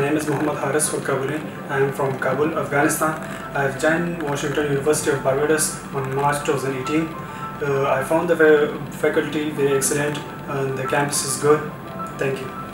name is Mohammad for Kabuli. I am from Kabul, Afghanistan. I have joined Washington University of Barbados on March 2018. I found the faculty very excellent and the campus is good. Thank you.